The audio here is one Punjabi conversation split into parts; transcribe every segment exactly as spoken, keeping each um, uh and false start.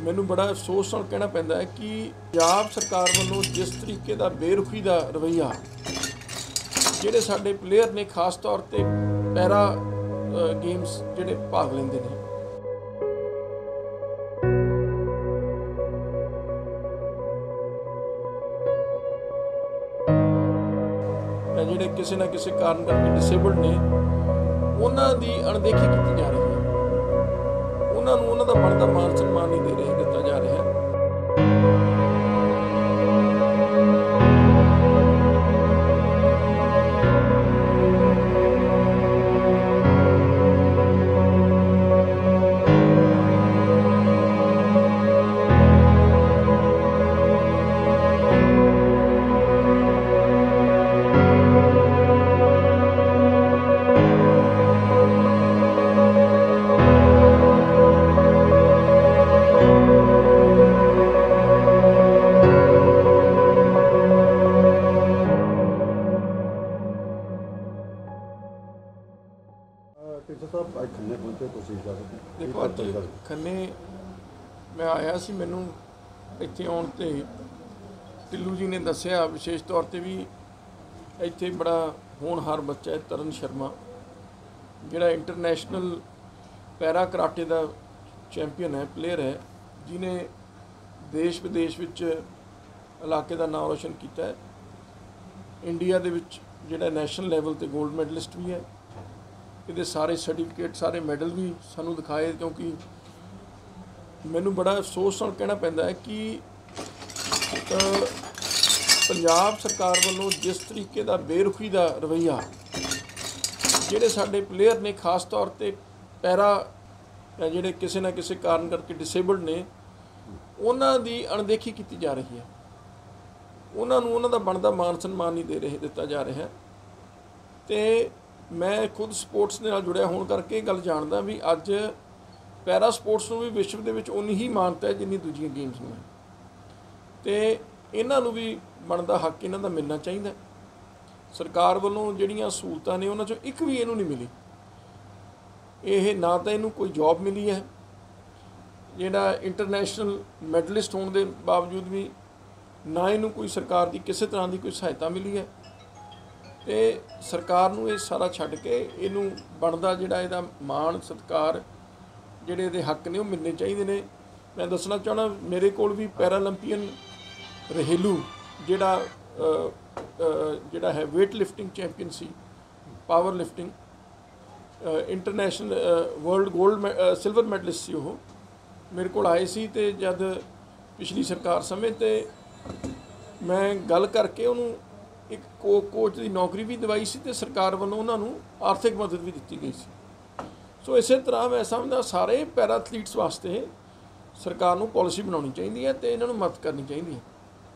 ਮੈਨੂੰ बड़ा अफसोस नाल कहना पैंदा है कि पंजाब सरकार वालों जिस तरीके का बेरुखी का रवैया ਜਿਹੜੇ ਸਾਡੇ प्लेयर ने खास तौर पर पैरा गेम्स ਜਿਹੜੇ भाग लेंदे ने ਜਿਹੜੇ ਕਿਸੇ ਨਾ ਕਿਸੇ ਕਾਰਨ ਕਰਕੇ ਡਿਸੇਬਲਡ ਨੇ ਉਹਨਾਂ ਦੀ ਅਣਦੇਖੀ ਕੀਤੀ ਜਾ ਰਹੀ ਹੈ। ਉਹਨਾਂ ਨੂੰ ਉਹਨਾਂ ਦਾ ਬਣਦਾ ਮਾਨ ਸਨਮਾਨ ਨਹੀਂ ਦੇ ਰਹੇ ਦਿੱਤਾ ਜਾ ਰਿਹਾ। देखो अज खन्ने मैं आया सी, मैनू इत्थे आउण ते टिल्लू जी ने दस्सिया विशेष तौर पर भी इत्थे बड़ा होनहार बच्चा है तरन शर्मा, जिहड़ा इंटरनेशनल पैरा कराटे का चैंपीयन है, प्लेयर है, जिन्हें देश विदेश विच इलाके का नाम रोशन किया है। इंडिया दे विच जिहड़ा नैशनल लैवल ते गोल्ड मैडलिस्ट भी है। ये सारे सर्टिफिकेट सारे मैडल भी सानू दिखाए, क्योंकि मैनू बड़ा अफसोस नाल कहना पैंदा है कि पंजाब सरकार वालों जिस तरीके का बेरुखी का रवैया ਜਿਹੜੇ ਸਾਡੇ प्लेयर ने खास तौर पर पैरा ਜਿਹੜੇ ਕਿਸੇ ਨਾ ਕਿਸੇ ਕਾਰਨ ਕਰਕੇ ਡਿਸੇਬਲਡ ਨੇ ਉਹਨਾਂ ਦੀ ਅਣਦੇਖੀ ਕੀਤੀ ਜਾ ਰਹੀ ਹੈ। ਉਹਨਾਂ ਨੂੰ ਉਹਨਾਂ ਦਾ ਬਣਦਾ ਮਾਨ ਸਨਮਾਨ ਨਹੀਂ ਦੇ ਰਹੇ ਦਿੱਤਾ ਜਾ ਰਿਹਾ। ਤੇ मैं खुद स्पोर्ट्स के नाल जुड़िया होने करके गल जानदा भी अज पैरा स्पोर्ट्स नूं भी विश्व दे विच उन्नी ही मानता है जिन्नी दूजियां गेम्स नूं है। ते इन्हां नूं भी बनदा हक इन्हां दा मिलना चाहिए। सरकार वालों जिहड़ियां सहूलतां ने उन्हां चों एक भी इहनूं नहीं मिली। ये ना तो इहनूं कोई जॉब मिली है, जिहड़ा इंटरनेशनल मैडलिस्ट होने के बावजूद भी ना इहनूं कोई सरकार की किसी तरह की कोई सहायता मिली है। तो सरकार नूं ये सारा छड्ड के इनू बनदा जिहड़ा इहदा मान सत्कार जिहड़े इहदे हक ने वो मिलने चाहिए ने। मैं दसना चाहना मेरे कोल भी पैरालंपीयन रहेलू जिहड़ा जिहड़ा है वेट लिफ्टिंग चैंपीयन सी, power lifting international world gold silver medallist सी, वो मेरे को आए सी। ते जद पिछली सरकार समय ते मैं गल करके उन्होंने एक को कोच की नौकरी भी दवाई सी ते सरकार वालों उन्होंने आर्थिक मदद भी दी गई सी। सो इस तरह मैं समझदा सारे पैरा एथलीट्स वास्ते सरकार नूं पॉलिसी बनानी चाहिए है तो इन्होंने मदद करनी चाहिए है।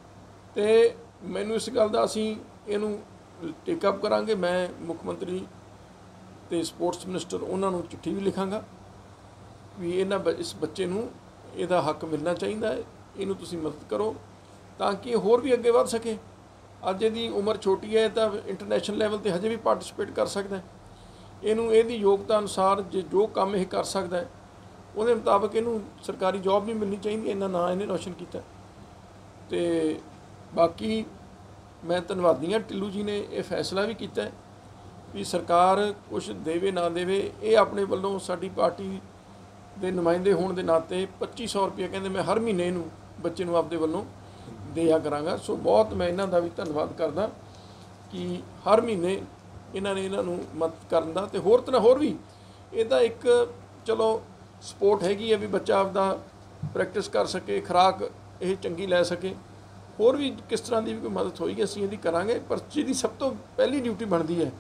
तो मैनू इस गल दा असीं इहनूं टेकअप करांगे। मैं मुख्यमंत्री ते स्पोर्ट्स मिनिस्टर उन्होंने चिट्ठी भी लिखांगा भी इन्हां इस बच्चे नूं इहदा हक मिलना चाहिए है, इहनूं तुसीं मदद करो ताकि होर भी अगे वध सके। अज इहदी उम्र छोटी है तो इंटरनेशनल लैवल पर हजे भी पार्टिसिपेट कर सकता है। इनू इहदी योग्यता अनुसार जो जो काम यह कर सकता है उहदे मुताबिक इनू सरकारी जॉब भी मिलनी चाहिए। इन्ना ना इन्हें रोशन किया। तो बाकी मैं धन्नवादी हाँ टिल्लू जी ने यह फैसला भी किया भी सरकार कुछ देवे ना देवे, ये अपने वालों साडी पार्टी के नुमाइंदे होने के नाते पच्ची सौ रुपये कहते मैं हर महीने इनू बच्चे नूं आपदे वालों दिया करांगा। सो बहुत मैं इन्हां दा भी धन्नवाद करदा कि हर महीने इन्हां ने इन्हां नूं मदद करन दा ते होर तरह होर भी इहदा एक चलो सपोर्ट हैगी है भी बच्चा आपदा प्रैक्टिस कर सके, खुराक ये चंगी लै सके, होर भी किस तरह की भी कोई मदद होएगी असीं इहदी करांगे। पर जिहदी सब तो पहली ड्यूटी बनती है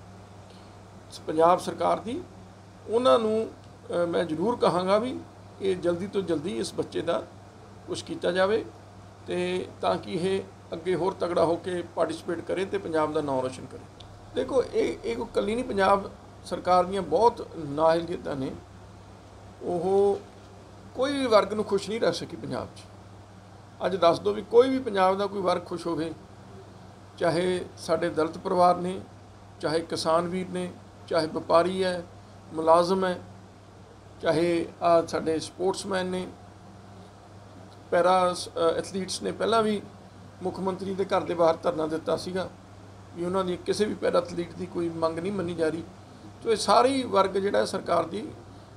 पंजाब सरकार की, उन्हां नूं मैं जरूर कहांगा भी ये जल्दी तो जल्दी इस बच्चे का कुछ किया जाए ते ताकि ये अगे होर तगड़ा होकर पार्टिसिपेट करे तो पंजाब का नाम रोशन करे। देखो ये कोई कली नहीं, पंजाब सरकार दीयां बहुत नाअहलियतां ने, वो कोई भी वर्ग नूं खुश नहीं रह सकी पंजाब च। अज दस दो भी कोई भी पंजाब का कोई वर्ग खुश होवे, चाहे साडे दलित परिवार ने, चाहे किसान वीर ने, चाहे व्यापारी है, मुलाजम है, चाहे आ साडे स्पोर्ट्समैन ने, ਪੈਰਾ ਐਥਲੀਟਸ ਨੇ ਪਹਿਲਾਂ ਵੀ ਮੁੱਖ ਮੰਤਰੀ ਦੇ ਘਰ ਦੇ ਬਾਹਰ ਧਰਨਾ ਦਿੱਤਾ ਸੀਗਾ ਵੀ ਉਹਨਾਂ ਦੀ ਕਿਸੇ ਵੀ ਪੈਰਾ ਐਥਲੀਟ ਦੀ ਕੋਈ ਮੰਗ ਨਹੀਂ ਮੰਨੀ ਜਾ ਰਹੀ। ਸੋ ਇਹ ਸਾਰੀ ਵਰਗ ਜਿਹੜਾ ਸਰਕਾਰ ਦੀ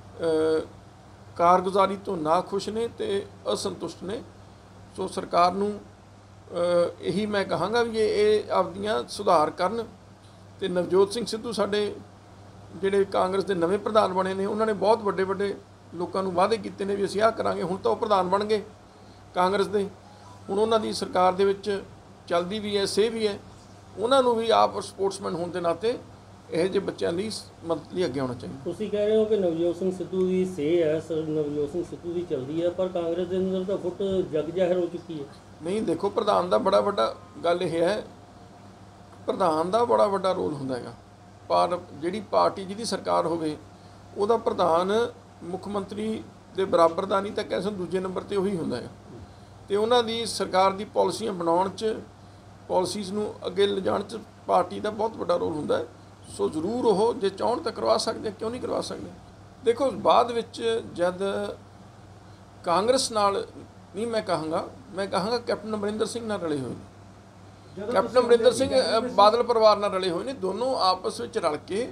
ਕਾਰਗੁਜ਼ਾਰੀ ਤੋਂ ਨਾ ਖੁਸ਼ ਨੇ ਤੇ ਅਸੰਤੁਸ਼ਟ ਨੇ। ਸੋ ਸਰਕਾਰ ਨੂੰ ਇਹੀ ਮੈਂ ਕਹਾਂਗਾ ਵੀ ਇਹ ਆਪਦੀਆਂ ਸੁਧਾਰ ਕਰਨ। ਤੇ ਨਵਜੋਤ ਸਿੰਘ ਸਿੱਧੂ ਸਾਡੇ ਜਿਹੜੇ ਕਾਂਗਰਸ ਦੇ ਨਵੇਂ ਪ੍ਰਧਾਨ ਬਣੇ ਨੇ, ਉਹਨਾਂ ਨੇ ਬਹੁਤ ਵੱਡੇ ਵੱਡੇ ਲੋਕਾਂ ਨੂੰ ਵਾਅਦੇ ਕੀਤੇ ਨੇ ਵੀ ਅਸੀਂ ਆਹ ਕਰਾਂਗੇ। ਹੁਣ ਤਾਂ ਉਹ ਪ੍ਰਧਾਨ ਬਣ ਗਏ ਕਾਂਗਰਸ ਦੇ, ਹੁਣ ਉਹਨਾਂ ਦੀ ਸਰਕਾਰ ਦੇ ਵਿੱਚ ਚੱਲਦੀ ਵੀ ਹੈ, ਸੇ ਵੀ ਹੈ। ਉਹਨਾਂ ਨੂੰ ਵੀ ਆਪ ਸਪੋਰਟਸਮੈਨ ਹੋਣ ਦੇ ਨਾਤੇ ਇਹੋ ਜਿਹੇ ਬੱਚਿਆਂ ਲਈ ਮਦਦ ਲਈ ਅੱਗੇ ਆਉਣਾ ਚਾਹੀਦਾ। ਤੁਸੀਂ ਕਹਿ ਰਹੇ ਹੋ ਕਿ ਨਵਜੋਤ ਸਿੰਘ ਸਿੱਧੂ ਦੀ ਸੇ ਹੈ, ਸਰ ਨਵਜੋਤ ਸਿੰਘ ਸਿੱਧੂ ਦੀ ਚੱਲਦੀ ਹੈ, ਪਰ ਕਾਂਗਰਸ ਦੇ ਅੰਦਰ ਤਾਂ ਫੁੱਟ ਜਗ ਜ਼ਾਹਿਰ ਹੋ ਚੁੱਕੀ ਹੈ। ਨਹੀਂ, ਦੇਖੋ ਪ੍ਰਧਾਨ ਦਾ ਬੜਾ ਵੱਡਾ ਗੱਲ ਇਹ ਹੈ, ਪ੍ਰਧਾਨ ਦਾ ਬੜਾ ਵੱਡਾ ਰੋਲ ਹੁੰਦਾ ਹੈਗਾ। ਪਰ ਜਿਹੜੀ ਪਾਰਟੀ ਜਿਹਦੀ ਸਰਕਾਰ ਹੋਵੇ ਉਹਦਾ ਪ੍ਰਧਾਨ ਮੁੱਖ ਮੰਤਰੀ ਦੇ ਬਰਾਬਰ ਦਾ ਨਹੀਂ ਤਾਂ ਕਹਿ ਸਕਦੇ ਦੂਜੇ ਨੰਬਰ 'ਤੇ ਉਹੀ ਹੁੰਦਾ ਹੈ। ਅਤੇ ਉਹਨਾਂ ਦੀ ਸਰਕਾਰ ਦੀ ਪਾਲਿਸੀਆਂ ਬਣਾਉਣ 'ਚ, ਪਾਲਿਸੀਜ਼ ਨੂੰ ਅੱਗੇ ਲਿਜਾਣ 'ਚ ਪਾਰਟੀ ਦਾ ਬਹੁਤ ਵੱਡਾ ਰੋਲ ਹੁੰਦਾ ਹੈ। ਸੋ ਜ਼ਰੂਰ ਉਹ ਜੇ ਚਾਹੁਣ ਤਾਂ ਕਰਵਾ ਸਕਦੇ, ਕਿਉਂ ਨਹੀਂ ਕਰਵਾ ਸਕਦੇ। ਦੇਖੋ ਬਾਅਦ ਵਿੱਚ ਜਦ ਕਾਂਗਰਸ ਨਾਲ ਨਹੀਂ ਮੈਂ ਕਹਾਂਗਾ, ਮੈਂ ਕਹਾਂਗਾ ਕੈਪਟਨ ਅਮਰਿੰਦਰ ਸਿੰਘ ਨਾਲ ਰਲੇ ਹੋਏ ਨੇ, ਕੈਪਟਨ ਅਮਰਿੰਦਰ ਸਿੰਘ ਬਾਦਲ ਪਰਿਵਾਰ ਨਾਲ ਰਲੇ ਹੋਏ ਨੇ, ਦੋਨੋਂ ਆਪਸ ਵਿੱਚ ਰਲ ਕੇ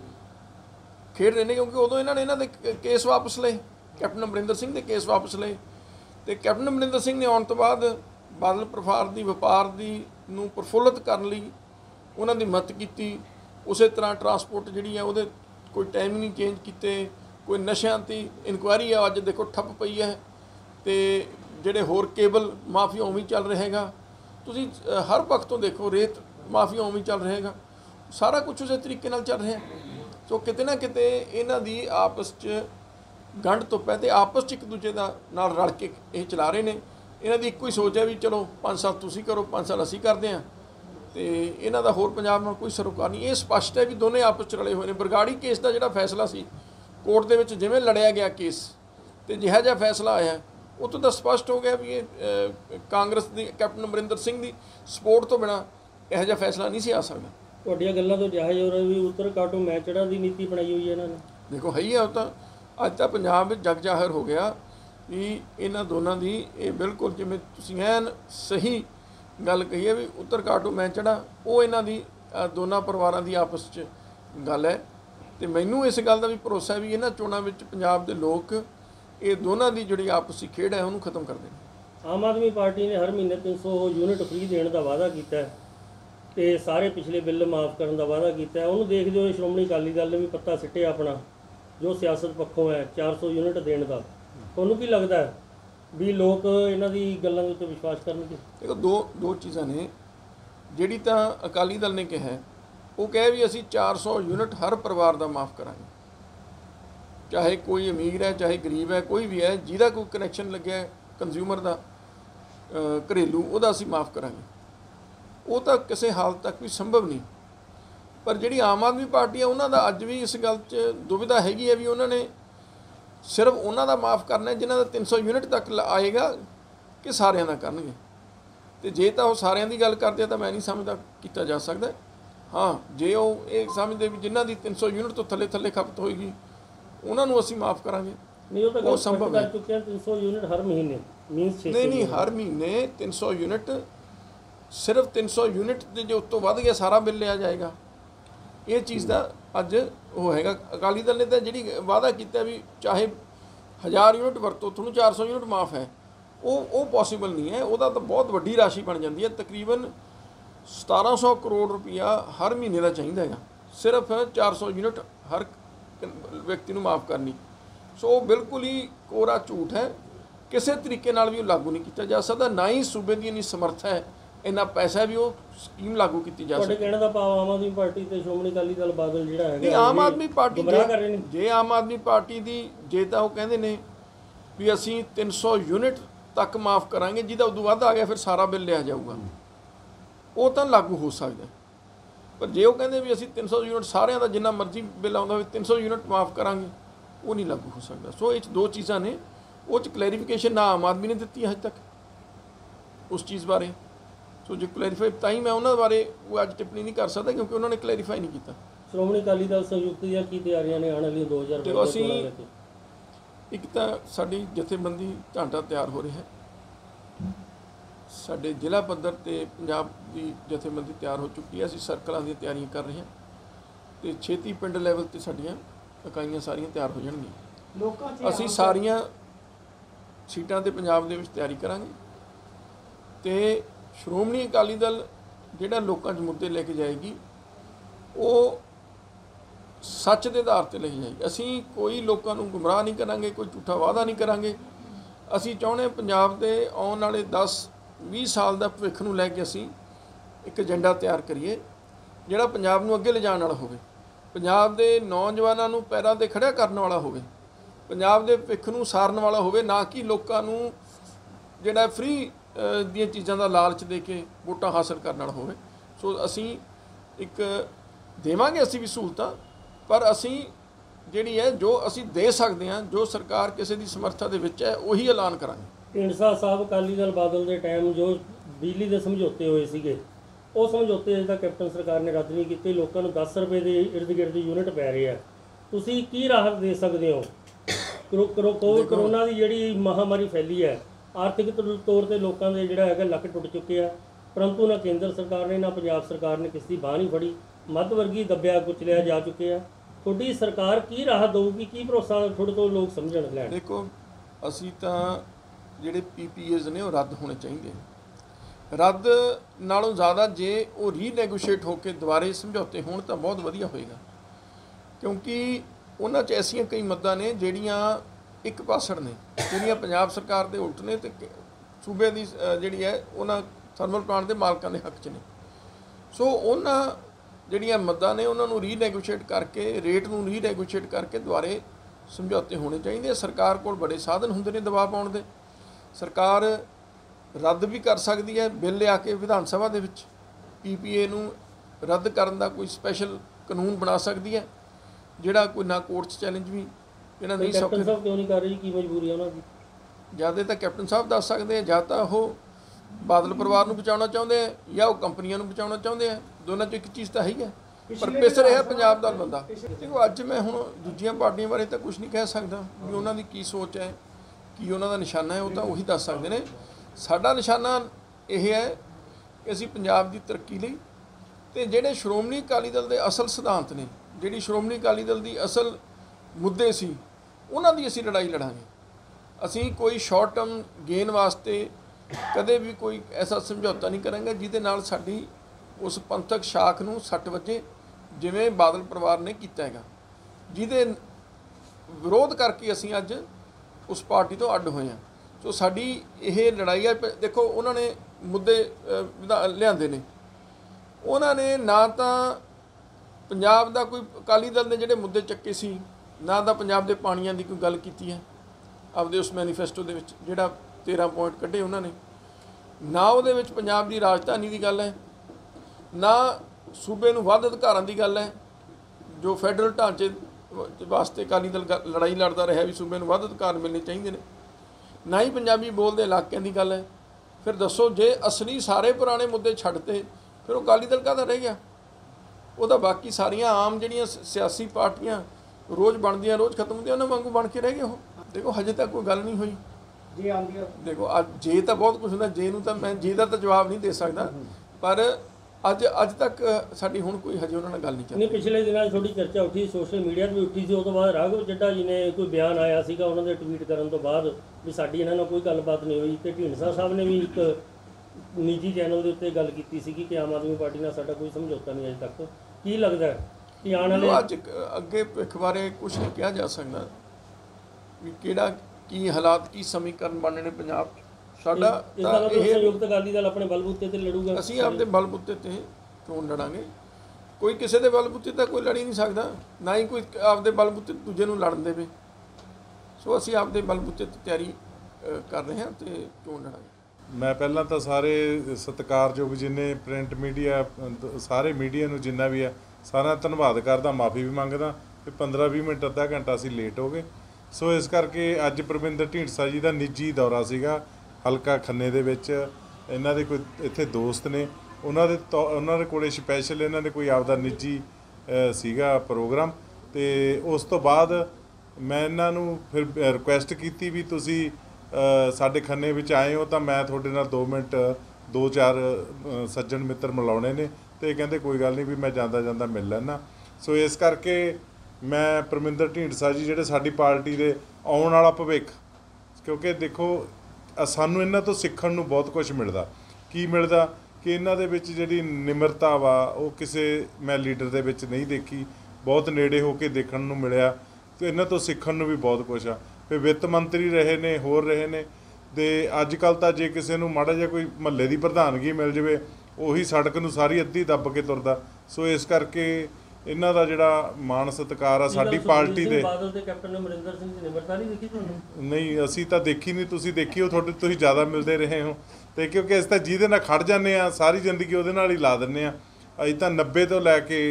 ਖੇਡ ਰਹੇ ਨੇ। ਕਿਉਂਕਿ ਉਦੋਂ ਇਹਨਾਂ ਨੇ ਇਹਨਾਂ ਦੇ ਕੇਸ ਵਾਪਸ ਲਏ, ਕੈਪਟਨ ਅਮਰਿੰਦਰ ਸਿੰਘ ਦੇ ਕੇਸ ਵਾਪਸ ਲਏ। ਅਤੇ ਕੈਪਟਨ ਅਮਰਿੰਦਰ ਸਿੰਘ ਨੇ ਆਉਣ ਤੋਂ ਬਾਅਦ ਬਾਦਲ ਪਰਿਵਾਰ ਦੀ ਵਪਾਰ ਦੀ ਨੂੰ ਪ੍ਰਫੁੱਲਤ ਕਰਨ ਲਈ ਉਹਨਾਂ ਦੀ ਮਦਦ ਕੀਤੀ। ਉਸੇ ਤਰ੍ਹਾਂ ਟਰਾਂਸਪੋਰਟ ਜਿਹੜੀ ਹੈ ਉਹਦੇ ਕੋਈ ਟਾਈਮ ਨਹੀਂ ਚੇਂਜ ਕੀਤੇ, ਕੋਈ ਨਸ਼ਿਆਂ ਦੀ ਇਨਕੁਆਇਰੀ ਆ ਅੱਜ ਦੇਖੋ ਠੱਪ ਪਈ ਹੈ, ਅਤੇ ਜਿਹੜੇ ਹੋਰ ਕੇਬਲ ਮਾਫੀਆ ਉਵੇਂ ਚੱਲ ਰਿਹਾ ਹੈਗਾ। ਤੁਸੀਂ ਹਰ ਪੱਖ ਤੋਂ ਦੇਖੋ, ਰੇਤ ਮਾਫੀਆ ਉਵੇਂ ਚੱਲ ਰਿਹਾ ਹੈਗਾ, ਸਾਰਾ ਕੁਛ ਉਸੇ ਤਰੀਕੇ ਨਾਲ ਚੱਲ ਰਿਹਾ। ਸੋ ਕਿਤੇ ਨਾ ਕਿਤੇ ਇਹਨਾਂ ਦੀ ਆਪਸ 'ਚ ਗੰਢ ਧੁੱਪ ਹੈ ਅਤੇ ਆਪਸ 'ਚ ਇੱਕ ਦੂਜੇ ਦਾ ਨਾਲ ਰਲ ਕੇ ਇਹ ਚਲਾ ਰਹੇ ਨੇ। ਇਹਨਾਂ ਦੀ ਇੱਕੋ ਹੀ ਸੋਚ ਹੈ ਵੀ ਚਲੋ ਪੰਜ ਸਾਲ ਤੁਸੀਂ ਕਰੋ, ਪੰਜ ਸਾਲ ਅਸੀਂ ਕਰਦੇ ਹਾਂ, ਅਤੇ ਇਹਨਾਂ ਦਾ ਹੋਰ ਪੰਜਾਬ ਨਾਲ ਕੋਈ ਸਰੋਕਾਰ ਨਹੀਂ। ਇਹ ਸਪਸ਼ਟ ਹੈ ਵੀ ਦੋਨੇ ਆਪਸ 'ਚ ਰਲੇ ਹੋਏ ਨੇ। ਬਰਗਾੜੀ ਕੇਸ ਦਾ ਜਿਹੜਾ ਫੈਸਲਾ ਸੀ ਕੋਰਟ ਦੇ ਵਿੱਚ, ਜਿਵੇਂ ਲੜਿਆ ਗਿਆ ਕੇਸ ਅਤੇ ਜਿਹਾ ਜਿਹਾ ਫੈਸਲਾ ਆਇਆ, ਉੱਥੋਂ ਤਾਂ ਸਪਸ਼ਟ ਹੋ ਗਿਆ ਵੀ ਇਹ ਕਾਂਗਰਸ ਦੀ ਕੈਪਟਨ ਅਮਰਿੰਦਰ ਸਿੰਘ ਦੀ ਸਪੋਰਟ ਤੋਂ ਬਿਨਾਂ ਇਹੋ ਜਿਹਾ ਫੈਸਲਾ ਨਹੀਂ ਸੀ ਆ ਸਕਦਾ। ਤੁਹਾਡੀਆਂ ਗੱਲਾਂ ਤੋਂ ਜਾਇਜ਼ ਹੋ ਰਿਹਾ ਵੀ ਉੱਤਰ ਕਾਟੋ ਮੈਚੜਾ ਦੀ ਨੀਤੀ ਬਣਾਈ ਹੋਈ ਹੈ ਇਹਨਾਂ ਨੇ। ਦੇਖੋ ਹੈ ਹੀ ਆ, ਉਹ ਤਾਂ ਅੱਜ ਤਾਂ ਪੰਜਾਬ ਵਿੱਚ ਜਗ ਜ਼ਾਹਿਰ ਹੋ ਗਿਆ ਵੀ ਇਹਨਾਂ ਦੋਨਾਂ ਦੀ ਇਹ ਬਿਲਕੁਲ ਜਿਵੇਂ ਤੁਸੀਂ ਐਨ ਸਹੀ ਗੱਲ ਕਹੀ ਹੈ ਵੀ ਉੱਤਰ ਕਾਟੋ ਮੈਚੜਾ, ਉਹ ਇਹਨਾਂ ਦੀ ਦੋਨਾਂ ਪਰਿਵਾਰਾਂ ਦੀ ਆਪਸ 'ਚ ਗੱਲ ਹੈ। ਅਤੇ ਮੈਨੂੰ ਇਸ ਗੱਲ ਦਾ ਵੀ ਭਰੋਸਾ ਹੈ ਵੀ ਇਹਨਾਂ ਚੋਣਾਂ ਵਿੱਚ ਪੰਜਾਬ ਦੇ ਲੋਕ ਇਹ ਦੋਨਾਂ ਦੀ ਜਿਹੜੀ ਆਪਸੀ ਖੇਡ ਹੈ ਉਹਨੂੰ ਖਤਮ ਕਰ ਦੇਣ। ਆਮ ਆਦਮੀ ਪਾਰਟੀ ਨੇ ਹਰ ਮਹੀਨੇ ਤਿੰਨ ਸੌ ਯੂਨਿਟ ਫ੍ਰੀ ਦੇਣ ਦਾ ਵਾਅਦਾ ਕੀਤਾ ਹੈ ਅਤੇ ਸਾਰੇ ਪਿਛਲੇ ਬਿੱਲ ਮਾਫ ਕਰਨ ਦਾ ਵਾਅਦਾ ਕੀਤਾ ਹੈ। ਉਹਨੂੰ ਦੇਖਦੇ ਹੋਏ ਸ਼੍ਰੋਮਣੀ ਅਕਾਲੀ ਦਲ ਨੇ ਵੀ ਪੱਤਾ ਸਿੱਟਿਆ ਆਪਣਾ, ਜੋ ਸਿਆਸਤ ਪੱਖੋਂ ਹੈ ਚਾਰ ਸੌ ਯੂਨਿਟ ਦੇਣ ਦਾ। ਤੁਹਾਨੂੰ ਕੀ ਲੱਗਦਾ ਹੈ ਵੀ ਲੋਕ ਇਹਨਾਂ ਦੀ ਗੱਲਾਂ ਦੇ ਉੱਤੇ ਵਿਸ਼ਵਾਸ ਕਰਨਗੇ? ਦੇਖੋ ਦੋ ਦੋ ਚੀਜ਼ਾਂ ਨੇ। ਜਿਹੜੀ ਤਾਂ ਅਕਾਲੀ ਦਲ ਨੇ ਕਿਹਾ, ਉਹ ਕਹੇ ਵੀ ਅਸੀਂ ਚਾਰ ਸੌ ਯੂਨਿਟ ਹਰ ਪਰਿਵਾਰ ਦਾ ਮਾਫ ਕਰਾਂਗੇ, ਚਾਹੇ ਕੋਈ ਅਮੀਰ ਹੈ ਚਾਹੇ ਗਰੀਬ ਹੈ, ਕੋਈ ਵੀ ਹੈ ਜਿਹਦਾ ਕੋਈ ਕਨੈਕਸ਼ਨ ਲੱਗਿਆ ਕੰਜ਼ਿਊਮਰ ਦਾ ਘਰੇਲੂ, ਉਹਦਾ ਅਸੀਂ ਮਾਫ ਕਰਾਂਗੇ। ਉਹ ਤਾਂ ਕਿਸੇ ਹਾਲ ਤੱਕ ਵੀ ਸੰਭਵ ਨਹੀਂ। ਪਰ ਜਿਹੜੀ ਆਮ ਆਦਮੀ ਪਾਰਟੀ ਹੈ ਉਹਨਾਂ ਦਾ ਅੱਜ ਵੀ ਇਸ ਗੱਲ 'ਚ ਦੁਵਿਧਾ ਹੈਗੀ ਹੈ ਵੀ ਉਹਨਾਂ ਨੇ ਸਿਰਫ ਉਹਨਾਂ ਦਾ ਮਾਫ ਕਰਨਾ ਜਿਨ੍ਹਾਂ ਦਾ ਤਿੰਨ ਸੌ ਯੂਨਿਟ ਤੱਕ ਆਏਗਾ ਕਿ ਸਾਰਿਆਂ ਦਾ ਕਰਨਗੇ। ਅਤੇ ਜੇ ਤਾਂ ਉਹ ਸਾਰਿਆਂ ਦੀ ਗੱਲ ਕਰਦੇ ਤਾਂ ਮੈਂ ਨਹੀਂ ਸਮਝਦਾ ਕੀਤਾ ਜਾ ਸਕਦਾ। ਹਾਂ, ਜੇ ਉਹ ਇਹ ਸਮਝਦੇ ਵੀ ਜਿਨ੍ਹਾਂ ਦੀ ਤਿੰਨ ਸੌ ਯੂਨਿਟ ਤੋਂ ਥੱਲੇ ਥੱਲੇ ਖਪਤ ਹੋਏਗੀ ਉਹਨਾਂ ਨੂੰ ਅਸੀਂ ਮਾਫ ਕਰਾਂਗੇ, ਨਹੀਂ ਉਹ ਤਾਂ ਉਹ ਸੰਭਵ ਹੈ। ਤਿੰਨ ਸੌ ਯੂਨਿਟ ਹਰ ਮਹੀਨੇ ਮੀਨਸ ਨਹੀਂ ਨਹੀਂ ਹਰ ਮਹੀਨੇ ਤਿੰਨ ਸੌ ਯੂਨਿਟ, ਸਿਰਫ ਤਿੰਨ ਸੌ ਯੂਨਿਟ ਦੇ ਜੇ ਉੱਤੋਂ ਵੱਧ ਗਿਆ ਸਾਰਾ ਬਿੱਲ ਲਿਆ ਜਾਏਗਾ। ਇਹ ਚੀਜ਼ ਦਾ ਅੱਜ ਉਹ ਹੈਗਾ। ਅਕਾਲੀ ਦਲ ਨੇ ਤਾਂ ਜਿਹੜੀ ਵਾਅਦਾ ਕੀਤਾ ਵੀ ਚਾਹੇ ਹਜ਼ਾਰ ਯੂਨਿਟ ਵਰਤੋ ਤੁਹਾਨੂੰ ਚਾਰ ਸੌ ਯੂਨਿਟ ਮਾਫ ਹੈ, ਉਹ ਉਹ ਪੋਸੀਬਲ ਨਹੀਂ ਹੈ। ਉਹਦਾ ਤਾਂ ਬਹੁਤ ਵੱਡੀ ਰਾਸ਼ੀ ਬਣ ਜਾਂਦੀ ਹੈ, ਤਕਰੀਬਨ ਸਤਾਰਾਂ ਸੌ ਕਰੋੜ ਰੁਪਈਆ ਹਰ ਮਹੀਨੇ ਦਾ ਚਾਹੀਦਾ ਹੈਗਾ ਸਿਰਫ ਚਾਰ ਸੌ ਯੂਨਿਟ ਹਰ ਵਿਅਕਤੀ ਨੂੰ ਮਾਫ ਕਰਨੀ। ਸੋ ਉਹ ਬਿਲਕੁਲ ਹੀ ਕੋਰਾ ਝੂਠ ਹੈ, ਕਿਸੇ ਤਰੀਕੇ ਨਾਲ ਵੀ ਉਹ ਲਾਗੂ ਨਹੀਂ ਕੀਤਾ ਜਾ ਸਕਦਾ। ਨਾ ਹੀ ਸੂਬੇ ਦੀ ਇੰਨੀ ਸਮਰੱਥਾ ਹੈ, ਇੰਨਾ ਪੈਸਾ ਵੀ ਉਹ ਸਕੀਮ ਲਾਗੂ ਕੀਤੀ ਜਾ ਸਕਦੀ। ਤੁਹਾਡੇ ਕਹਿਣ ਦਾ ਭਾਵ ਆਮ ਆਦਮੀ ਪਾਰਟੀ ਤੇ ਸ਼੍ਰੋਮਣੀ ਅਕਾਲੀ ਦਲ ਬਾਦਲ ਜਿਹੜਾ ਹੈਗਾ, ਨਹੀਂ ਆਮ ਆਦਮੀ ਪਾਰਟੀ ਜੇ ਆਮ ਆਦਮੀ ਪਾਰਟੀ ਦੀ ਜੇ ਤਾਂ ਉਹ ਕਹਿੰਦੇ ਨੇ ਵੀ ਅਸੀਂ ਤਿੰਨ ਸੌ ਯੂਨਿਟ ਤੱਕ ਮਾਫ ਕਰਾਂਗੇ, ਜਿਹਦਾ ਉਦੋਂ ਵੱਧ ਆ ਗਿਆ ਫਿਰ ਸਾਰਾ ਬਿੱਲ ਲਿਆ ਜਾਊਗਾ, ਉਹ ਤਾਂ ਲਾਗੂ ਹੋ ਸਕਦਾ। ਪਰ ਜੇ ਉਹ ਕਹਿੰਦੇ ਵੀ ਅਸੀਂ ਤਿੰਨ ਸੌ ਯੂਨਿਟ ਸਾਰਿਆਂ ਦਾ ਜਿੰਨਾ ਮਰਜ਼ੀ ਬਿੱਲ ਆਉਂਦਾ ਹੋਵੇ ਤਿੰਨ ਸੌ ਯੂਨਿਟ ਮਾਫ ਕਰਾਂਗੇ, ਉਹ ਨਹੀਂ ਲਾਗੂ ਹੋ ਸਕਦਾ। ਸੋ ਇਹ 'ਚ ਦੋ ਚੀਜ਼ਾਂ ਨੇ, ਉਹ 'ਚ ਕਲੈਰੀਫਿਕੇਸ਼ਨ ਨਾ ਆਮ ਆਦਮੀ ਨੇ ਦਿੱਤੀ ਹਜੇ ਤੱਕ ਉਸ ਚੀਜ਼ ਬਾਰੇ। ਸੋ ਜੇ ਕਲੈਰੀਫਾਈ ਤਾਂ ਹੀ ਮੈਂ ਉਹਨਾਂ ਬਾਰੇ ਉਹ ਅੱਜ ਟਿੱਪਣੀ ਨਹੀਂ ਕਰ ਸਕਦਾ ਕਿਉਂਕਿ ਉਹਨਾਂ ਨੇ ਕਲੈਰੀਫਾਈ ਨਹੀਂ ਕੀਤਾ। ਸ਼੍ਰੋਮਣੀ ਅਕਾਲੀ ਦਲ ਸੰਯੁਕਤ ਦੀਆਂ ਕੀ ਤਿਆਰੀਆਂ ਨੇ ਆਉਣ ਵਾਲੀਆਂ ਦੋ ਹਜ਼ਾਰ ਦੇਖੋ ਅਸੀਂ ਇੱਕ ਤਾਂ ਸਾਡੀ ਜਥੇਬੰਦੀ ਢਾਂਚਾ ਤਿਆਰ ਹੋ ਰਿਹਾ ਹੈ, ਸਾਡੇ ਜ਼ਿਲ੍ਹਾ ਪੱਧਰ ਤੇ ਪੰਜਾਬ ਦੀ ਜਥੇਬੰਦੀ ਤਿਆਰ ਹੋ ਚੁੱਕੀ ਹੈ। ਅਸੀਂ ਸਰਕਲਾਂ ਦੀਆਂ ਤਿਆਰੀਆਂ ਕਰ ਰਹੇ ਹਾਂ ਤੇ ਛੇਤੀ ਪਿੰਡ ਲੈਵਲ ਤੇ ਸਾਡੀਆਂ ਇਕਾਈਆਂ ਸਾਰੀਆਂ ਤਿਆਰ ਹੋ ਜਾਣਗੀਆਂ। ਲੋਕਾਂ 'ਚ ਅਸੀਂ ਸਾਰੀਆਂ ਸੀਟਾਂ ਤੇ ਪੰਜਾਬ ਦੇ ਵਿੱਚ ਤਿਆਰੀ ਕਰਾਂਗੇ ਤੇ ਸ਼੍ਰੋਮਣੀ ਅਕਾਲੀ ਦਲ ਜਿਹੜਾ ਲੋਕਾਂ 'ਚ ਮੁੱਦੇ ਲੈ ਕੇ ਜਾਏਗੀ ਉਹ ਸੱਚ ਦੇ ਆਧਾਰ ਤੇ ਲਈ ਜਾਏਗੀ। ਅਸੀਂ ਕੋਈ ਲੋਕਾਂ ਨੂੰ ਗੁੰਮਰਾਹ ਨਹੀਂ ਕਰਾਂਗੇ, ਕੋਈ ਝੂਠਾ ਵਾਅਦਾ ਨਹੀਂ ਕਰਾਂਗੇ। ਅਸੀਂ ਚਾਹੁੰਦੇ ਪੰਜਾਬ ਦੇ ਆਉਣ ਵਾਲੇ ਦਸ ਵੀਹ ਸਾਲ ਦਾ ਭਵਿੱਖ ਨੂੰ ਲੈ ਕੇ ਅਸੀਂ ਇੱਕ ਏਜੰਡਾ ਤਿਆਰ ਕਰੀਏ ਜਿਹੜਾ ਪੰਜਾਬ ਨੂੰ ਅੱਗੇ ਲਿਜਾਣ ਵਾਲਾ ਹੋਵੇ, ਪੰਜਾਬ ਦੇ ਨੌਜਵਾਨਾਂ ਨੂੰ ਪੈਰਾਂ 'ਤੇ ਖੜ੍ਹਾ ਕਰਨ ਵਾਲਾ ਹੋਵੇ, ਪੰਜਾਬ ਦੇ ਭਵਿੱਖ ਨੂੰ ਸਾਰਨ ਵਾਲਾ ਹੋਵੇ, ਨਾ ਕਿ ਲੋਕਾਂ ਨੂੰ ਜਿਹੜਾ ਫ੍ਰੀ ਦੀਆਂ ਚੀਜ਼ਾਂ ਦਾ ਲਾਲਚ ਦੇ ਕੇ ਵੋਟਾਂ ਹਾਸਲ ਕਰਨ ਵਾਲਾ ਹੋਵੇ। ਸੋ ਅਸੀਂ ਇੱਕ ਦੇਵਾਂਗੇ ਅਸੀਂ ਵੀ ਸਹੂਲਤਾਂ, ਪਰ ਅਸੀਂ ਜਿਹੜੀ ਹੈ ਜੋ ਅਸੀਂ ਦੇ ਸਕਦੇ ਹਾਂ, ਜੋ ਸਰਕਾਰ ਕਿਸੇ ਦੀ ਸਮਰੱਥਾ ਦੇ ਵਿੱਚ ਹੈ, ਉਹੀ ਐਲਾਨ ਕਰਾਂਗੇ। ਢੀਂਡਸਾ ਸਾਹਿਬ ਅਕਾਲੀ ਦਲ ਬਾਦਲ ਦੇ ਟਾਈਮ ਜੋ ਬਿਜਲੀ ਦੇ ਸਮਝੌਤੇ ਹੋਏ ਸੀਗੇ, ਉਹ ਸਮਝੌਤੇ ਅਜੇ ਤੱਕ ਕੈਪਟਨ ਸਰਕਾਰ ਨੇ ਰੱਦ ਨਹੀਂ ਕੀਤੇ। ਲੋਕਾਂ ਨੂੰ ਦਸ ਰੁਪਏ ਦੇ ਇਰਦ ਗਿਰਦ ਯੂਨਿਟ ਪੈ ਰਹੇ ਆ। ਤੁਸੀਂ ਕੀ ਰਾਹਤ ਦੇ ਸਕਦੇ ਹੋ? ਕਰੋ ਕਰੋ ਕੋਵਿਡ ਕਰੋਨਾ ਦੀ ਜਿਹੜੀ ਮਹਾਮਾਰੀ ਫੈਲੀ ਹੈ, ਆਰਥਿਕ ਤੌਰ ਤੇ ਲੋਕਾਂ ਦੇ ਜਿਹੜਾ ਹੈਗਾ ਲੱਕ ਟੁੱਟ ਚੁੱਕੇ ਆ, ਪਰੰਤੂ ਨਾ ਕੇਂਦਰ ਸਰਕਾਰ ਨੇ ਨਾ ਪੰਜਾਬ ਸਰਕਾਰ ਨੇ ਕਿਸੇ ਦੀ ਬਾਂਹ ਨਹੀਂ ਫੜੀ। ਮੱਧ ਵਰਗੀ ਦੱਬਿਆ ਕੁਚਲਿਆ ਜਾ ਚੁੱਕੇ ਆ। ਤੁਹਾਡੀ ਸਰਕਾਰ ਕੀ ਰਾਹਤ ਦੇਊਗੀ? ਕੀ ਭਰੋਸਾ ਤੁਹਾਡੇ ਤੋਂ ਲੋਕ ਸਮਝਣ ਲੈਣ? ਦੇਖੋ, ਅਸੀਂ ਤਾਂ ਜਿਹੜੇ ਪੀ ਪੀ ਏਜ਼ ਨੇ ਉਹ ਰੱਦ ਹੋਣੇ ਚਾਹੀਦੇ। ਰੱਦ ਨਾਲੋਂ ਜ਼ਿਆਦਾ ਜੇ ਉਹ ਰੀਨੈਗੋਸ਼ੀਏਟ ਹੋ ਕੇ ਦੁਬਾਰੇ ਸਮਝੌਤੇ ਹੋਣ ਤਾਂ ਬਹੁਤ ਵਧੀਆ ਹੋਏਗਾ, ਕਿਉਂਕਿ ਉਹਨਾਂ 'ਚ ਐਸੀਆਂ ਕਈ ਮੱਦਾਂ ਨੇ ਜਿਹੜੀਆਂ ਇੱਕ ਪਾਸੜ ਨੇ, ਜਿਹੜੀਆਂ ਪੰਜਾਬ ਸਰਕਾਰ ਦੇ ਉਲਟ ਨੇ ਤੇ ਸੂਬੇ ਦੀ ਜਿਹੜੀ ਹੈ ਉਹਨਾਂ ਥਰਮਲ ਪਲਾਂਟ ਦੇ ਮਾਲਕਾਂ ਦੇ ਹੱਕ 'ਚ ਨੇ। ਸੋ ਉਹਨਾਂ ਜਿਹੜੀਆਂ ਮੱਦਾਂ ਨੇ ਉਹਨਾਂ ਨੂੰ ਰੀਨੈਗੋਸ਼ੀਏਟ ਕਰਕੇ, ਰੇਟ ਨੂੰ ਰੀਨੈਗੋਸ਼ੀਏਟ ਕਰਕੇ ਦੁਬਾਰੇ ਸਮਝੌਤੇ ਹੋਣੇ ਚਾਹੀਦੇ। ਸਰਕਾਰ ਕੋਲ ਬੜੇ ਸਾਧਨ ਹੁੰਦੇ ਨੇ ਦਬਾਅ ਪਾਉਣ ਦੇ। ਸਰਕਾਰ ਰੱਦ ਵੀ ਕਰ ਸਕਦੀ ਹੈ, ਬਿੱਲ ਲਿਆ ਕੇ ਵਿਧਾਨ ਸਭਾ ਦੇ ਵਿੱਚ ਪੀ ਪੀ ਏ ਨੂੰ ਰੱਦ ਕਰਨ ਦਾ ਕੋਈ ਸਪੈਸ਼ਲ ਕਾਨੂੰਨ ਬਣਾ ਸਕਦੀ ਹੈ, ਜਿਹੜਾ ਕੋਈ ਨਾ ਕੋਰਟ 'ਚ ਚੈਲੰਜ ਵੀ ਜਿਹੜਾ ਨਹੀਂ ਸੌਖਾ। ਕੈਪਟਨ ਸਾਹਿਬ ਕਿਉਂ ਨਹੀਂ ਕਰ ਰਹੀ? ਕੀ ਮਜਬੂਰੀ ਹੈ ਉਹਨਾਂ ਦੀ? ਜ਼ਿਆਦਾ ਤਾਂ ਕੈਪਟਨ ਸਾਹਿਬ ਦੱਸ ਸਕਦੇ ਆ, ਜਾਂ ਤਾਂ ਉਹ ਬਾਦਲ ਪਰਿਵਾਰ ਨੂੰ ਬਚਾਉਣਾ ਚਾਹੁੰਦੇ ਆ ਜਾਂ ਉਹ ਕੰਪਨੀਆਂ ਨੂੰ ਬਚਾਉਣਾ ਚਾਹੁੰਦੇ ਆ। ਦੋਨਾਂ 'ਚ ਇੱਕ ਚੀਜ਼ ਤਾਂ ਹੈ ਹੀ ਹੈ, ਪਰ ਪਿਸ ਰਿਹਾ ਪੰਜਾਬ ਦਾ ਬੰਦਾ। ਦੇਖੋ, ਅੱਜ ਮੈਂ ਹੁਣ ਦੂਜੀਆਂ ਪਾਰਟੀਆਂ ਬਾਰੇ ਤਾਂ ਕੁਝ ਨਹੀਂ ਕਹਿ ਸਕਦਾ ਵੀ ਉਹਨਾਂ ਦੀ ਕੀ ਸੋਚ ਹੈ, ਕੀ ਉਹਨਾਂ ਦਾ ਨਿਸ਼ਾਨਾ ਹੈ, ਉਹ ਤਾਂ ਉਹੀ ਦੱਸ ਸਕਦੇ ਨੇ। ਸਾਡਾ ਨਿਸ਼ਾਨਾ ਇਹ ਹੈ ਕਿ ਅਸੀਂ ਪੰਜਾਬ ਦੀ ਤਰੱਕੀ ਲਈ ਤੇ ਜਿਹੜੇ ਸ਼੍ਰੋਮਣੀ ਅਕਾਲੀ ਦਲ ਦੇ ਅਸਲ ਸਿਧਾਂਤ ਨੇ, ਜਿਹੜੀ ਸ਼੍ਰੋਮਣੀ ਅਕਾਲੀ ਦਲ ਦੀ ਅਸਲ ਮੁੱਦੇ ਸੀ, ਉਹਨਾਂ ਦੀ ਅਸੀਂ ਲੜਾਈ ਲੜਾਂਗੇ। ਅਸੀਂ ਕੋਈ ਸ਼ਾਰਟ ਟਰਮ ਗੇਨ ਵਾਸਤੇ ਕਦੇ ਵੀ ਕੋਈ ਐਸਾ ਸਮਝੌਤਾ ਨਹੀਂ ਕਰਾਂਗੇ ਜਿਹਦੇ ਨਾਲ ਸਾਡੀ ਉਸ ਪੰਥਕ ਸ਼ਾਖ ਨੂੰ ਸੱਟ ਵੱਜੇ, ਜਿਵੇਂ ਬਾਦਲ ਪਰਿਵਾਰ ਨੇ ਕੀਤਾ ਹੈਗਾ, ਜਿਹਦੇ ਵਿਰੋਧ ਕਰਕੇ ਅਸੀਂ ਅੱਜ ਉਸ ਪਾਰਟੀ ਤੋਂ ਅੱਡ ਹੋਏ ਹਾਂ। ਸੋ ਸਾਡੀ ਇਹ ਲੜਾਈ ਹੈ। ਦੇਖੋ, ਉਹਨਾਂ ਨੇ ਮੁੱਦੇ ਲਿਆਂਦੇ ਨੇ, ਉਹਨਾਂ ਨੇ ਨਾ ਤਾਂ ਪੰਜਾਬ ਦਾ ਕੋਈ, ਅਕਾਲੀ ਦਲ ਨੇ ਜਿਹੜੇ ਮੁੱਦੇ ਚੱਕੇ ਸੀ, ਨਾ ਤਾਂ ਪੰਜਾਬ ਦੇ ਪਾਣੀਆਂ ਦੀ ਕੋਈ ਗੱਲ ਕੀਤੀ ਹੈ ਆਪਦੇ ਉਸ ਮੈਨੀਫੈਸਟੋ ਦੇ ਵਿੱਚ, ਜਿਹੜਾ ਤੇਰ੍ਹਾਂ ਪੁਆਇੰਟ ਕੱਢੇ ਉਹਨਾਂ ਨੇ, ਨਾ ਉਹਦੇ ਵਿੱਚ ਪੰਜਾਬ ਦੀ ਰਾਜਧਾਨੀ ਦੀ ਗੱਲ ਹੈ, ਨਾ ਸੂਬੇ ਨੂੰ ਵੱਧ ਅਧਿਕਾਰਾਂ ਦੀ ਗੱਲ ਹੈ, ਜੋ ਫੈਡਰਲ ਢਾਂਚੇ ਵਾਸਤੇ ਅਕਾਲੀ ਦਲ ਲੜਾਈ ਲੜਦਾ ਰਿਹਾ ਵੀ ਸੂਬੇ ਨੂੰ ਵੱਧ ਅਧਿਕਾਰ ਮਿਲਣੇ ਚਾਹੀਦੇ ਨੇ, ਨਾ ਹੀ ਪੰਜਾਬੀ ਬੋਲਦੇ ਇਲਾਕਿਆਂ ਦੀ ਗੱਲ ਹੈ। ਫਿਰ ਦੱਸੋ, ਜੇ ਅਸਲੀ ਸਾਰੇ ਪੁਰਾਣੇ ਮੁੱਦੇ ਛੱਡਤੇ ਫਿਰ ਉਹ ਅਕਾਲੀ ਦਲ ਕਾਹਦਾ ਰਹਿ ਗਿਆ? ਉਹਦਾ ਬਾਕੀ ਸਾਰੀਆਂ ਆਮ ਜਿਹੜੀਆਂ ਸਿਆਸੀ ਪਾਰਟੀਆਂ ਰੋਜ਼ ਬਣਦੀਆਂ ਰੋਜ਼ ਖਤਮ ਹੁੰਦੀਆਂ, ਉਹਨਾਂ ਵਾਂਗੂ ਬਣ ਕੇ ਰਹਿ ਗਏ ਉਹ। ਦੇਖੋ, ਹਜੇ ਤੱਕ ਕੋਈ ਗੱਲ ਨਹੀਂ ਹੋਈ। ਜੇ ਆਉਂਦੀ ਦੇਖੋ, ਅੱਜ ਜੇ ਤਾਂ ਬਹੁਤ ਕੁਝ ਹੁੰਦਾ, ਜੇ ਨੂੰ ਤਾਂ ਮੈਂ ਜੇ ਦਾ ਤਾਂ ਜਵਾਬ ਨਹੀਂ ਦੇ ਸਕਦਾ, ਪਰ ਅੱਜ ਅੱਜ ਤੱਕ ਸਾਡੀ ਹੁਣ ਕੋਈ ਹਜੇ ਉਹਨਾਂ ਨਾਲ ਗੱਲ ਨਹੀਂ ਚੱਲੀ। ਨਹੀਂ, ਪਿਛਲੇ ਦਿਨਾਂ 'ਚ ਥੋੜੀ ਚਰਚਾ ਉੱਠੀ, ਸੋਸ਼ਲ ਮੀਡੀਆ 'ਤੇ ਵੀ ਉੱਠੀ ਸੀ। ਉਹ ਤੋਂ ਬਾਅਦ ਰਾਘਵ ਚੱਡਾ ਜੀ ਨੇ ਕੋਈ ਬਿਆਨ ਆਇਆ ਸੀਗਾ ਉਹਨਾਂ ਦੇ ਟਵੀਟ ਕਰਨ ਤੋਂ ਬਾਅਦ ਵੀ ਸਾਡੀ ਇਹਨਾਂ ਨਾਲ ਕੋਈ ਗੱਲਬਾਤ ਨਹੀਂ ਹੋਈ, ਤੇ ਢੀਂਡਸਾ ਸਾਹਿਬ ਨੇ ਵੀ ਇੱਕ ਨਿੱਜੀ ਚੈਨਲ ਦੇ ਉੱਤੇ ਗੱਲ ਕੀਤੀ ਸੀਗੀ ਕਿ ਆਮ ਆਦਮੀ ਪਾਰਟੀ ਨਾਲ ਸਾਡਾ ਕੋਈ ਸਮਝੌਤਾ ਨਹੀਂ ਅਜੇ ਤੱਕ। ਕੀ ਲੱਗਦਾ ਕਿ ਆਉਣ ਵਾਲੇ ਅੱਜ ਅੱਗੇ ਭਵਿੱਖ ਬਾਰੇ ਕੁਝ ਨਹੀਂ ਕਿਹਾ ਜਾ ਸਕਦਾ ਵੀ ਕਿਹੜਾ ਕੀ ਹਾਲਾਤ, ਕੀ ਸਮੀਕਰਨ ਬਣਨੇ ਨੇ ਪੰਜਾਬ 'ਚ। ਸਾਡਾ ਤਾਂ ਇਹ ਸੰਯੁਕਤ ਅਕਾਲੀ ਦਲ ਆਪਣੇ ਬਲਬੂਤੇ ਤੇ ਲੜੂਗਾ। ਅਸੀਂ ਆਪਦੇ ਬਲਬੂਤੇ ਤੇ ਚੋਣ ਲੜਾਂਗੇ। ਕੋਈ ਕਿਸੇ ਦੇ ਬਲਬੂਤੇ ਤਾਂ ਕੋਈ ਲੜ ਹੀ ਨਹੀਂ ਸਕਦਾ, ਨਾ ਹੀ ਕੋਈ ਆਪਦੇ ਬਲਬੂਤੇ ਦੂਜੇ ਨੂੰ ਲੜਨ ਦੇਵੇ। ਸੋ ਅਸੀਂ ਆਪਦੇ ਬਲਬੂਤੇ ਤੇ ਤਿਆਰੀ ਕਰ ਰਹੇ ਹਾਂ ਤੇ ਚੋਣ ਲੜਾਂਗੇ। ਮੈਂ ਪਹਿਲਾਂ ਤਾਂ ਸਾਰੇ ਸਤਿਕਾਰਯੋਗ ਜਿੰਨੇ ਪ੍ਰਿੰਟ ਮੀਡੀਆ, ਸਾਰੇ ਮੀਡੀਆ ਨੂੰ ਜਿੰਨਾ ਵੀ ਆ, ਸਾਰਾ ਧੰਨਵਾਦ ਕਰਦਾ, ਮਾਫੀ ਵੀ ਮੰਗਦਾ ਕਿ ਪੰਦਰਾਂ ਵੀਹ ਮਿੰਟ ਅੱਧਾ ਘੰਟਾ ਅਸੀਂ ਲੇਟ ਹੋ ਗਏ। ਸੋ ਇਸ ਕਰਕੇ ਅੱਜ ਪਰਮਿੰਦਰ ਢੀਂਡਸਾ ਜੀ ਦਾ ਨਿੱਜੀ ਦੌਰਾ ਸੀਗਾ ਹਲਕਾ ਖੰਨੇ ਦੇ ਵਿੱਚ। ਇਹਨਾਂ ਦੇ ਕੋਈ ਇੱਥੇ ਦੋਸਤ ਨੇ, ਉਹਨਾਂ ਦੇ ਉਹਨਾਂ ਦੇ ਕੋਲੇ ਸਪੈਸ਼ਲ ਇਹਨਾਂ ਦੇ ਕੋਈ ਆਪਦਾ ਨਿੱਜੀ ਸੀਗਾ ਪ੍ਰੋਗਰਾਮ, ਅਤੇ ਉਸ ਤੋਂ ਬਾਅਦ ਮੈਂ ਇਹਨਾਂ ਨੂੰ ਫਿਰ ਰਿਕੁਐਸਟ ਕੀਤੀ ਵੀ ਤੁਸੀਂ ਅ, ਸਾਡੇ ਖੰਨੇ ਵਿੱਚ ਆਏ ਹੋ ਤਾਂ ਮੈਂ ਤੁਹਾਡੇ ਨਾਲ ਦੋ ਮਿੰਟ ਦੋ ਚਾਰ ਅ, ਸੱਜਣ ਮਿੱਤਰ ਮਿਲਾਉਣੇ ਨੇ, ਤੇ ਕਹਿੰਦੇ ਕੋਈ ਗੱਲ ਨਹੀਂ ਵੀ ਮੈਂ ਜਾਂਦਾ ਜਾਂਦਾ ਮਿਲ ਲੈਣਾ। ਸੋ ਇਸ ਕਰਕੇ ਮੈਂ ਪਰਮਿੰਦਰ ਢੀਂਡਸਾ ਜੀ ਜਿਹੜੇ ਸਾਡੀ ਪਾਰਟੀ ਦੇ ਆਉਣ ਵਾਲਾ ਭਵਿੱਖ, ਕਿਉਂਕਿ ਦੇਖੋ ਅ, ਸਾਨੂੰ ਇਹਨਾਂ ਤੋਂ ਸਿੱਖਣ ਨੂੰ ਬਹੁਤ ਕੁਝ ਮਿਲਦਾ। ਕੀ ਮਿਲਦਾ ਕਿ ਇਹਨਾਂ ਦੇ ਵਿੱਚ ਜਿਹੜੀ ਨਿਮਰਤਾ ਵਾ ਉਹ ਕਿਸੇ ਮੈਂ ਲੀਡਰ ਦੇ ਵਿੱਚ ਨਹੀਂ ਦੇਖੀ, ਬਹੁਤ ਨੇੜੇ ਹੋ ਕੇ ਦੇਖਣ ਨੂੰ ਮਿਲਿਆ, ਤੇ ਇਹਨਾਂ ਤੋਂ ਸਿੱਖਣ ਨੂੰ ਵੀ ਬਹੁਤ ਕੁਝ ਆ। ਫਿਰ ਵਿੱਤ ਮੰਤਰੀ ਰਹੇ ਨੇ, ਹੋਰ ਰਹੇ ਨੇ, ਤੇ ਅੱਜ ਕੱਲ੍ਹ ਤਾਂ ਜੇ ਕਿਸੇ ਨੂੰ ਮਾੜਾ ਜਿਹਾ ਕੋਈ ਮਹੱਲੇ ਦੀ ਪ੍ਰਧਾਨਗੀ ਮਿਲ ਜਾਵੇ, ਉਹੀ ਸੜਕ ਨੂੰ ਸਾਰੀ ਅੱਧੀ ਦੱਬ ਕੇ ਤੁਰਦਾ। ਸੋ ਇਸ ਕਰਕੇ ਇਹਨਾਂ ਦਾ ਜਿਹੜਾ ਮਾਣ ਸਤਿਕਾਰ ਆ ਸਾਡੀ ਪਾਰਟੀ ਦੇ। ਬਾਦਲ ਤੇ ਕੈਪਟਨ ਅਮਰਿੰਦਰ ਸਿੰਘ ਦੀ ਨਿਮਰਤਾ ਨਹੀਂ ਦੇਖੀ ਤੁਹਾਨੂੰ? ਨਹੀਂ, ਅਸੀਂ ਤਾਂ ਦੇਖੀ ਨਹੀਂ, ਤੁਸੀਂ ਦੇਖੀ ਹੋ, ਤੁਹਾਡੇ ਤੁਸੀਂ ਜ਼ਿਆਦਾ ਮਿਲਦੇ ਰਹੇ ਹੋ। ਤੇ ਕਿਉਂਕਿ ਅਸੀਂ ਤਾਂ ਜਿਹਦੇ ਨਾਲ ਖੜ ਜਾਂਦੇ ਆ ਸਾਰੀ ਜ਼ਿੰਦਗੀ ਉਹਦੇ ਨਾਲ ਹੀ ਲਾ ਦਿੰਦੇ ਆ। ਅਸੀਂ ਤਾਂ ਨੱਬੇ ਤੋਂ ਲੈ ਕੇ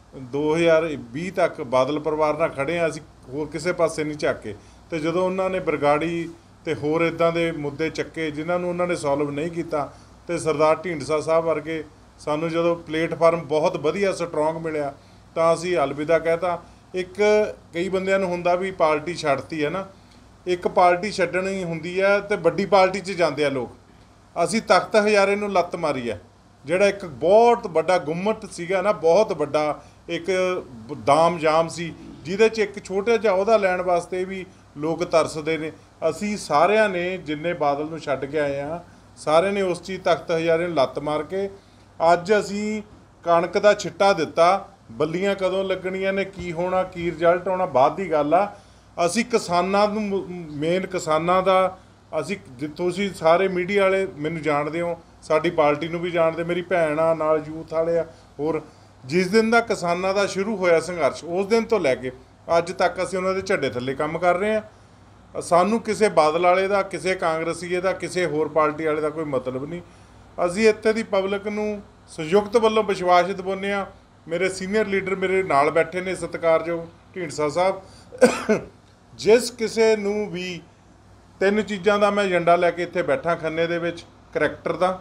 ਦੋ ਹਜ਼ਾਰ ਵੀਹ ਤੱਕ ਬਾਦਲ ਪਰਿਵਾਰ ਨਾਲ ਖੜੇ ਆ, ਅਸੀਂ ਹੋਰ ਕਿਸੇ ਪਾਸੇ ਨਹੀਂ ਝਾਕੇ। ਤੇ ਜਦੋਂ ਉਹਨਾਂ ਨੇ ਬਰਗਾੜੀ ਤੇ ਹੋਰ ਇਦਾਂ ਦੇ ਮੁੱਦੇ ਚੱਕੇ ਜਿਨ੍ਹਾਂ ਨੂੰ ਉਹਨਾਂ ਨੇ ਸੋਲਵ ਨਹੀਂ ਕੀਤਾ, ਤੇ ਸਰਦਾਰ ਢੀਂਡਸਾ ਸਾਹਿਬ ਵਰਗੇ ਸਾਨੂੰ ਜਦੋਂ ਪਲੇਟਫਾਰਮ ਬਹੁਤ ਵਧੀਆ ਸਟਰੋਂਗ ਮਿਲਿਆ ਤਾਂ ਅਸੀਂ ਅਲਵਿਦਾ ਕਹਿਤਾ। ਇੱਕ ਕਈ ਬੰਦਿਆਂ ਨੂੰ ਹੁੰਦਾ ਵੀ ਪਾਰਟੀ ਛੱਡਤੀ ਹੈ ਨਾ, ਇੱਕ ਪਾਰਟੀ ਛੱਡਣੀ ਹੁੰਦੀ ਹੈ ਤੇ ਵੱਡੀ ਪਾਰਟੀ 'ਚ ਜਾਂਦੇ ਆ ਲੋਕ। ਅਸੀਂ ਤਖਤ ਹਜ਼ਾਰੇ ਨੂੰ ਲੱਤ ਮਾਰੀ ਹੈ, ਜਿਹੜਾ ਇੱਕ ਬਹੁਤ ਵੱਡਾ ਗੁੰਮਟ ਸੀਗਾ ਨਾ, ਬਹੁਤ ਵੱਡਾ ਇੱਕ ਦਾਮ ਜਾਮ ਸੀ, ਜਿਹਦੇ 'ਚ ਇੱਕ ਛੋਟਾ ਜਿਹਾ ਅਹੁਦਾ ਲੈਣ ਵਾਸਤੇ ਵੀ ਲੋਕ ਤਰਸਦੇ ਨੇ। ਅਸੀਂ ਸਾਰਿਆਂ ਨੇ ਜਿੰਨੇ ਬਾਦਲ ਨੂੰ ਛੱਡ ਕੇ ਆਏ ਆ, ਸਾਰਿਆਂ ਨੇ ਉਸ ਚੀਜ਼ ਤਖਤ ਹਜ਼ਾਰੇ ਨੂੰ ਲੱਤ ਮਾਰ ਕੇ ਅੱਜ ਅਸੀਂ ਕਣਕ ਦਾ ਛਿੱਟਾ ਦਿੱਤਾ। ਬੱਲੀਆਂ ਕਦੋਂ ਲੱਗਣੀਆਂ ਨੇ, ਕੀ ਹੋਣਾ, ਕੀ ਰਿਜ਼ਲਟ ਆਉਣਾ ਬਾਅਦ ਦੀ ਗੱਲ ਆ। ਅਸੀਂ ਕਿਸਾਨਾਂ ਨੂੰ, ਮੇਨ ਕਿਸਾਨਾਂ ਦਾ, ਅਸੀਂ ਤੁਸੀਂ ਸਾਰੇ ਮੀਡੀਆ ਵਾਲੇ ਮੈਨੂੰ ਜਾਣਦੇ ਹੋ, ਸਾਡੀ ਪਾਰਟੀ ਨੂੰ ਵੀ ਜਾਣਦੇ, ਮੇਰੀ ਭੈਣ ਆ, ਨਾਲ ਯੂਥ ਵਾਲੇ ਆ, ਹੋਰ ਜਿਸ ਦਿਨ ਦਾ ਕਿਸਾਨਾਂ ਦਾ ਸ਼ੁਰੂ ਹੋਇਆ ਸੰਘਰਸ਼, ਉਸ ਦਿਨ ਤੋਂ ਲੈ ਕੇ ਅੱਜ ਤੱਕ ਅਸੀਂ ਉਹਨਾਂ ਦੇ ਝੱਡੇ ਥੱਲੇ ਕੰਮ ਕਰ ਰਹੇ ਹਾਂ। ਸਾਨੂੰ ਕਿਸੇ ਬਾਦਲ ਵਾਲੇ ਦਾ, ਕਿਸੇ ਕਾਂਗਰਸੀਏ ਦਾ, ਕਿਸੇ ਹੋਰ ਪਾਰਟੀ ਵਾਲੇ ਦਾ ਕੋਈ ਮਤਲਬ ਨਹੀਂ। ਅਸੀਂ ਇੱਥੇ ਦੀ ਪਬਲਿਕ ਨੂੰ ਸੰਯੁਕਤ ਵੱਲੋਂ ਵਿਸ਼ਵਾਸ ਦਿਵਾਉਂਦੇ ਹਾਂ। ਮੇਰੇ ਸੀਨੀਅਰ ਲੀਡਰ ਮੇਰੇ ਨਾਲ ਬੈਠੇ ਨੇ, ਸਤਿਕਾਰਯੋਗ ਢੀਂਡਸਾ ਸਾਹਿਬ। ਜਿਸ ਕਿਸੇ ਨੂੰ ਵੀ ਤਿੰਨ ਚੀਜ਼ਾਂ ਦਾ ਮੈਂ ਏਜੰਡਾ ਲੈ ਕੇ ਇੱਥੇ ਬੈਠਾ ਖੰਨੇ ਦੇ ਵਿੱਚ, ਕਰੈਕਟਰ ਦਾ,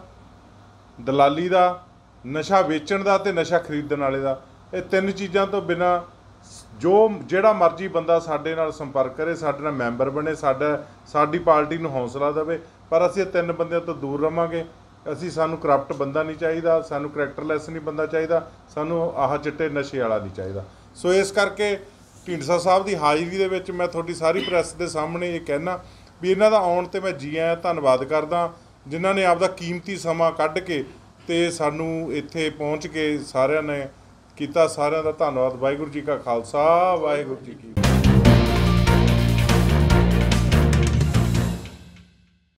ਦਲਾਲੀ ਦਾ, ਨਸ਼ਾ ਵੇਚਣ ਦਾ ਤੇ ਨਸ਼ਾ ਖਰੀਦਣ ਵਾਲੇ ਦਾ, ਇਹ ਤਿੰਨ ਚੀਜ਼ਾਂ ਤੋਂ ਬਿਨਾਂ ਜੋ ਜਿਹੜਾ ਮਰਜ਼ੀ ਬੰਦਾ ਸਾਡੇ ਨਾਲ ਸੰਪਰਕ ਕਰੇ, ਸਾਡੇ ਨਾਲ ਮੈਂਬਰ ਬਣੇ, ਸਾਡਾ ਸਾਡੀ ਪਾਰਟੀ ਨੂੰ ਹੌਸਲਾ ਦੇਵੇ, ਪਰ ਅਸੀਂ ਇਹ ਤਿੰਨ ਬੰਦਿਆਂ ਤੋਂ ਦੂਰ ਰਵਾਂਗੇ। ਅਸੀਂ ਸਾਨੂੰ ਕਰਪਟ ਬੰਦਾ ਨਹੀਂ ਚਾਹੀਦਾ, ਸਾਨੂੰ ਕਰੈਕਟਰਲੈਸ ਨਹੀਂ ਬੰਦਾ ਚਾਹੀਦਾ, ਸਾਨੂੰ ਆਹ ਚਿੱਟੇ ਨਸ਼ੇ ਵਾਲਾ ਨਹੀਂ ਚਾਹੀਦਾ। ਸੋ ਇਸ ਕਰਕੇ ਢੀਂਡਸਾ ਸਾਹਿਬ ਦੀ ਹਾਜ਼ਰੀ ਦੇ ਵਿੱਚ ਮੈਂ ਤੁਹਾਡੀ ਸਾਰੀ ਪ੍ਰੈਸ ਦੇ ਸਾਹਮਣੇ ਇਹ ਕਹਿਣਾ ਵੀ ਇਹਨਾਂ ਦਾ ਆਉਣ ਤੇ ਮੈਂ ਜੀ ਆਇਆਂ ਧੰਨਵਾਦ ਕਰਦਾ, ਜਿਨ੍ਹਾਂ ਨੇ ਆਪਦਾ ਕੀਮਤੀ ਸਮਾਂ ਕੱਢ ਕੇ ਤੇ ਸਾਨੂੰ ਇੱਥੇ ਪਹੁੰਚ ਕੇ ਸਾਰਿਆਂ ਨੇ ਕੀਤਾ। ਸਾਰਿਆਂ ਦਾ ਧੰਨਵਾਦ। ਵਾਹਿਗੁਰੂ ਜੀ ਕਾ ਖਾਲਸਾ, ਵਾਹਿਗੁਰੂ ਜੀ ਕੀ ਫਤਿਹ।